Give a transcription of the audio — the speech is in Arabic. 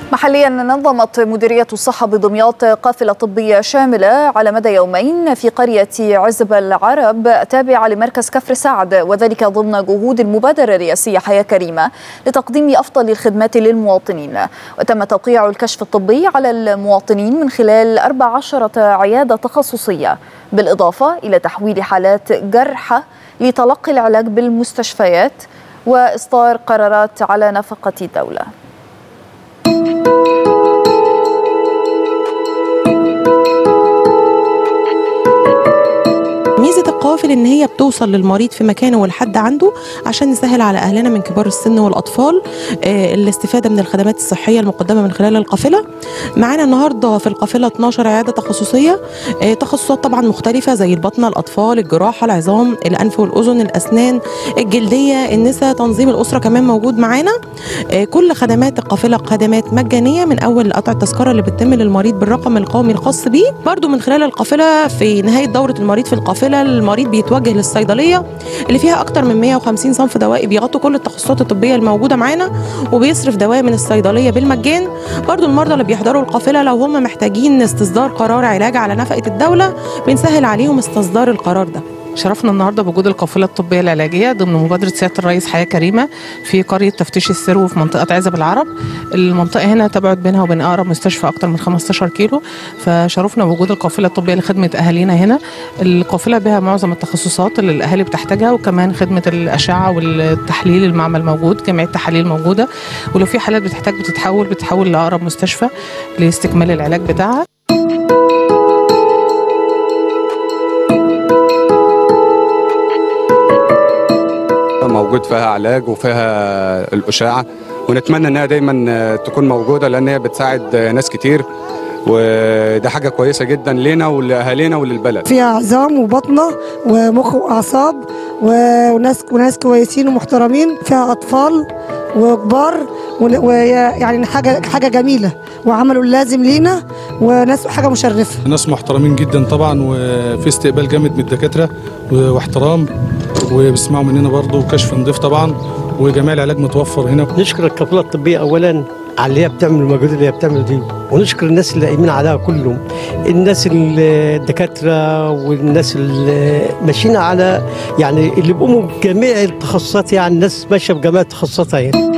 محليا نظمت مديرية الصحة بدمياط قافلة طبية شاملة على مدى يومين في قرية عزب العرب تابعة لمركز كفر سعد، وذلك ضمن جهود المبادرة الرئاسية حياة كريمة لتقديم أفضل الخدمات للمواطنين. وتم توقيع الكشف الطبي على المواطنين من خلال 14 عيادة تخصصية، بالإضافة إلى تحويل حالات جرحى لتلقي العلاج بالمستشفيات وإصدار قرارات على نفقة الدولة. ميزة القوافل إن هي بتوصل للمريض في مكانه ولحد عنده عشان نسهل على أهلنا من كبار السن والأطفال الاستفادة من الخدمات الصحية المقدمة من خلال القافلة. معانا النهاردة في القافلة 12 عيادة تخصصية، تخصصات طبعا مختلفة زي البطنة، الأطفال، الجراحة، العظام، الأنف والأذن، الأسنان، الجلدية، النساء، تنظيم الأسرة كمان موجود معانا. كل خدمات القافلة خدمات مجانية من أول قطع التذكرة اللي بتتم للمريض بالرقم القومي الخاص بيه. برضو من خلال القافلة في نهاية دورة المريض في القافلة المريض بيتوجه للصيدليه اللي فيها اكتر من 150 صنف دوائي بيغطوا كل التخصصات الطبيه الموجوده معانا، وبيصرف دواء من الصيدليه بالمجان. برضو المرضى اللي بيحضروا القافله لو هم محتاجين استصدار قرار علاج على نفقه الدوله بنسهل عليهم استصدار القرار ده. شرفنا النهارده بوجود القافله الطبيه العلاجيه ضمن مبادره سياده الرئيس حياه كريمه في قريه تفتيش السرو في منطقه عزب العرب. المنطقه هنا تبعد بينها وبين اقرب مستشفى اكثر من 15 كيلو، فشرفنا بوجود القافله الطبيه لخدمه اهالينا هنا. القافله بها معظم التخصصات اللي الاهالي بتحتاجها، وكمان خدمه الاشعه والتحليل، المعمل موجود، جميع التحاليل موجوده، ولو في حالات بتحتاج بتتحول لاقرب مستشفى لاستكمال العلاج بتاعها. موجود فيها علاج وفيها الأشعة، ونتمنى انها دايما تكون موجودة لان هي بتساعد ناس كتير، وده حاجة كويسة جدا لنا ولأهالينا وللبلد. فيها عظام وبطنة ومخ وأعصاب وناس كويسين ومحترمين، فيها أطفال وكبار، ويعني حاجة جميلة وعملوا اللازم لينا، وناس حاجة مشرفة. ناس محترمين جدا طبعا، وفي استقبال جامد من الدكاترة واحترام، وبيسمعوا مننا برضه كشف نظيف طبعا، وجميع العلاج متوفر هنا. نشكر القافله الطبيه اولا على اللي هي بتعمل المجهود اللي هي بتعمله دي، ونشكر الناس اللي قايمين عليها كلهم، الناس الدكاتره والناس اللي ماشيين على يعني اللي بيقوموا بجميع التخصصات، يعني الناس ماشيه بجميع التخصصات اهي.